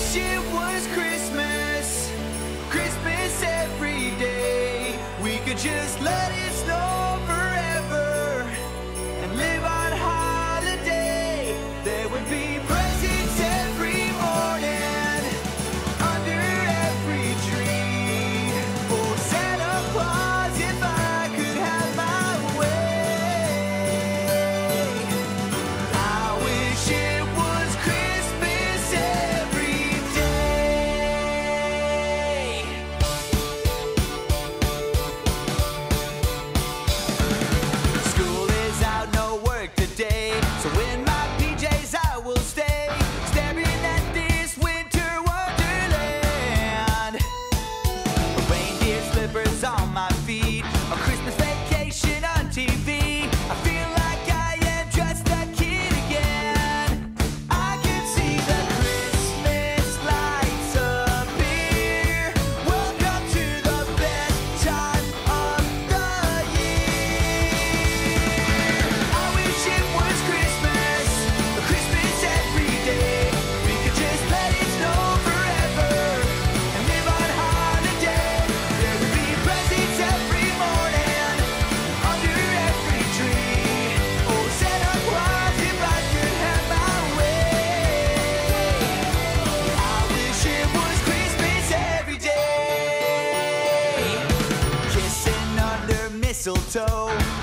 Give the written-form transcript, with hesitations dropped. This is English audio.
wish it was Christmas, Christmas every day. We could just let it snow forever and live on holiday. There would be presents every morning under every tree. Oh, Santa Claus, if I could have my way. I wish it was Christmas every day. School is out, no work today, so in my PJs I will stay, staring at this winter wonderland. Reindeer slippers on my feet, a Christmas vacation on TV. I feel like I am just a kid again. I can see the Christmas lights appear. Welcome to the best time of the year. I wish it was Christmas, Christmas every day. We could just let it snow forever and live on holiday. There would be presents every morning under every tree. Oh, Santa Claus, if I could have my way. I wish it was Christmas every day. Kissing under mistletoe,